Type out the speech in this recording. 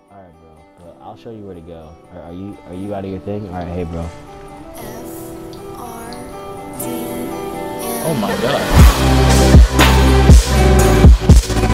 Alright, bro. But I'll show you where to go. Are you out of your thing? Alright, hey, bro. F R D N. Oh my god.